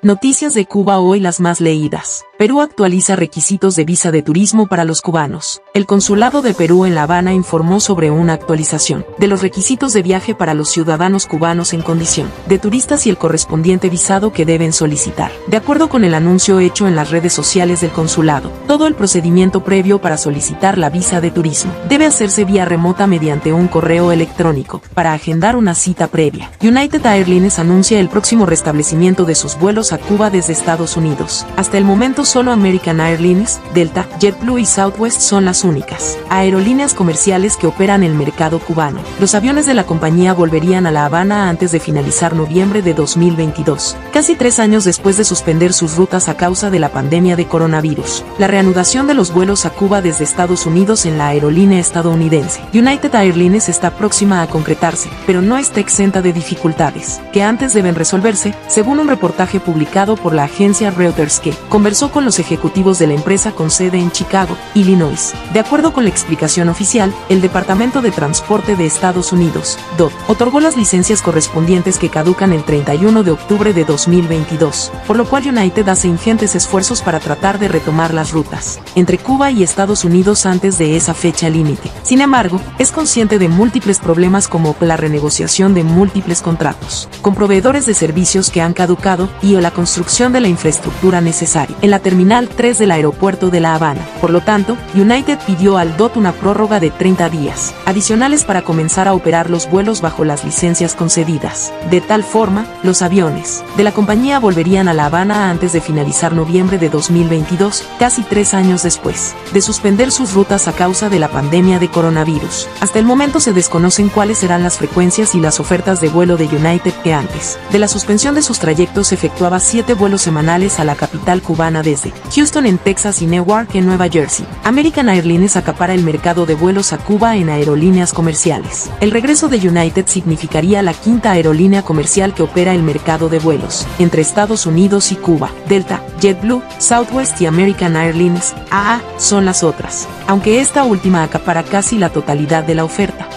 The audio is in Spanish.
Noticias de Cuba hoy, las más leídas. Perú actualiza requisitos de visa de turismo para los cubanos. El Consulado de Perú en La Habana informó sobre una actualización de los requisitos de viaje para los ciudadanos cubanos en condición de turistas y el correspondiente visado que deben solicitar. De acuerdo con el anuncio hecho en las redes sociales del consulado, todo el procedimiento previo para solicitar la visa de turismo debe hacerse vía remota mediante un correo electrónico para agendar una cita previa. United Airlines anuncia el próximo restablecimiento de sus vuelos a Cuba desde Estados Unidos. Hasta el momento solo American Airlines, Delta, JetBlue y Southwest son las únicas aerolíneas comerciales que operan el mercado cubano. Los aviones de la compañía volverían a La Habana antes de finalizar noviembre de 2022, casi 3 años después de suspender sus rutas a causa de la pandemia de coronavirus. La reanudación de los vuelos a Cuba desde Estados Unidos en la aerolínea estadounidense United Airlines está próxima a concretarse, pero no está exenta de dificultades, que antes deben resolverse, según un reportaje publicado por la agencia Reuters que conversó con los ejecutivos de la empresa con sede en Chicago, Illinois. De acuerdo con la explicación oficial, el Departamento de Transporte de Estados Unidos, DOT, otorgó las licencias correspondientes que caducan el 31 de octubre de 2022, por lo cual United hace ingentes esfuerzos para tratar de retomar las rutas entre Cuba y Estados Unidos antes de esa fecha límite. Sin embargo, es consciente de múltiples problemas como la renegociación de múltiples contratos con proveedores de servicios que han caducado y la construcción de la infraestructura necesaria en la Terminal 3 del aeropuerto de La Habana. Por lo tanto, United pidió al DOT una prórroga de 30 días adicionales para comenzar a operar los vuelos bajo las licencias concedidas. De tal forma, los aviones de la compañía volverían a La Habana antes de finalizar noviembre de 2022, casi 3 años después de suspender sus rutas a causa de la pandemia de coronavirus. Hasta el momento se desconocen cuáles serán las frecuencias y las ofertas de vuelo de United, que antes de la suspensión de sus trayectos efectuaba 7 vuelos semanales a la capital cubana desde Houston en Texas y Newark en Nueva Jersey. American Airlines acapara el mercado de vuelos a Cuba en aerolíneas comerciales. El regreso de United significaría la 5ª aerolínea comercial que opera el mercado de vuelos entre Estados Unidos y Cuba. Delta, JetBlue, Southwest y American Airlines, AA, son las otras, aunque esta última acapara casi la totalidad de la oferta.